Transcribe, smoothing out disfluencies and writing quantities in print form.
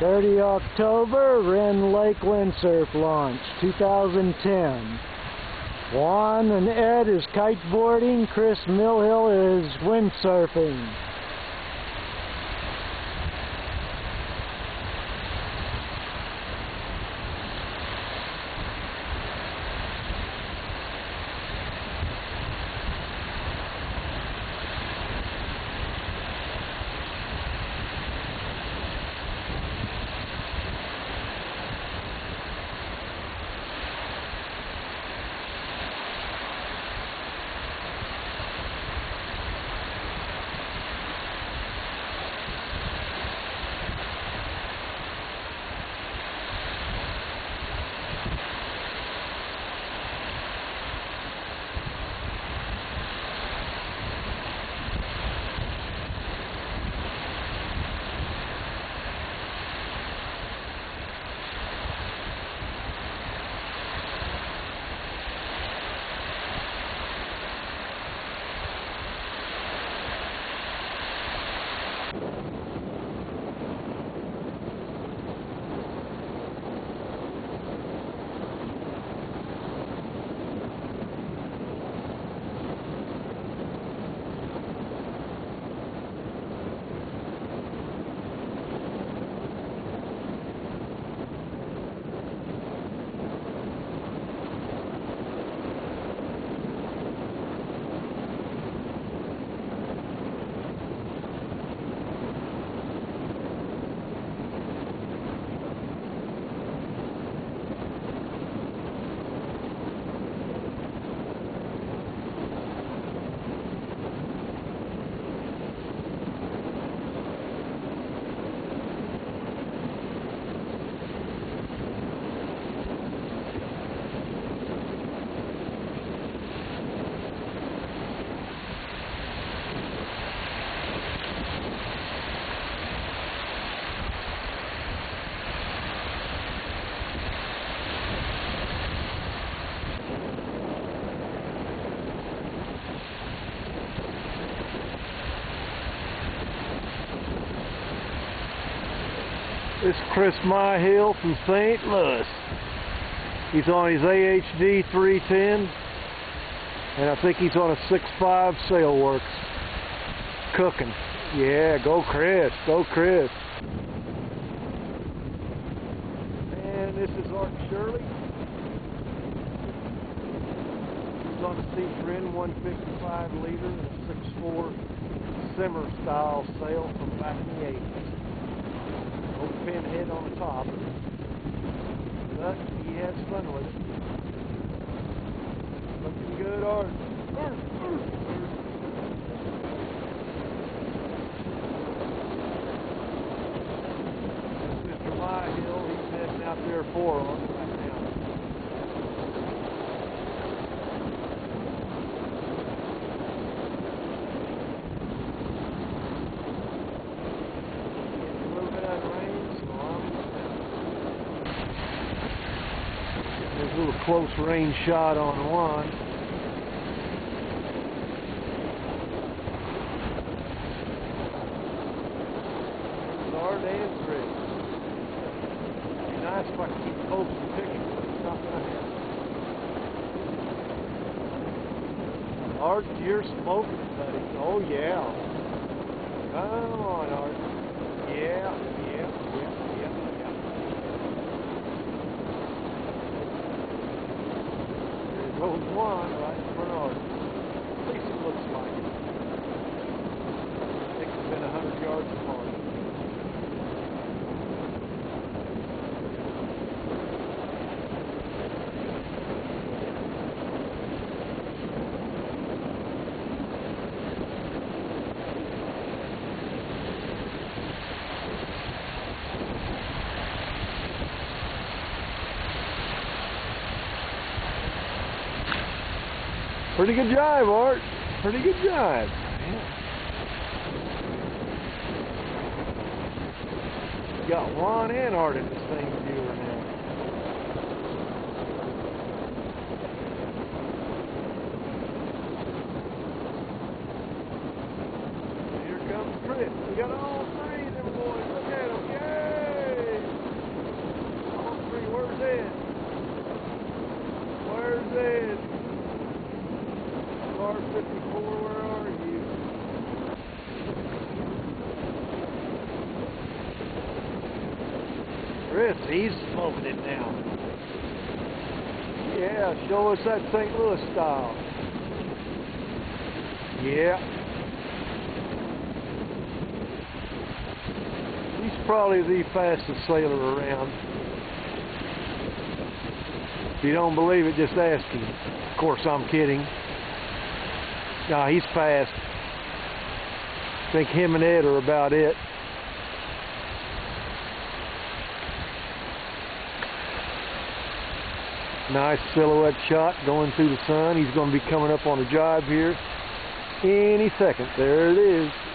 30 October, Wren Lake Windsurf Launch, 2010. Juan and Ed is kiteboarding, Chris Millhill is windsurfing. This is Chris Myhill from St. Louis. He's on his AHD 310, and I think he's on a 6.5 Sailworks. Cooking. Yeah, go Chris, go Chris. And this is Art Shirley. He's on a Seafriend 155 liter and a 6.4 simmer style sail from back in the 80s. Old pin head on the top, but he has fun with it. Looking good, Art. Mr. Myhill, he's heading out there for on right now. There's a little close range shot on one. Art and Chris. It'd be nice if I could keep posting pictures, but it's not going to happen. Art, you're smoking, buddy. Oh, yeah. Come on, Art. Yeah. Goes one right in front of ours. At least it looks like it. I think it's been 100 yards apart. Pretty good jive, Art. Pretty good jive. Yeah. Got Juan and Art in the same viewer now. Here comes Chris. We got all three of them boys. Look at them. Yay! 54, where are you? Chris, he's smoking it now. Yeah, show us that St. Louis style. Yeah. He's probably the fastest sailor around. If you don't believe it, just ask him. Of course, I'm kidding. Nah, he's fast. I think him and Ed are about it. Nice silhouette shot going through the sun. He's going to be coming up on a jibe here any second. There it is.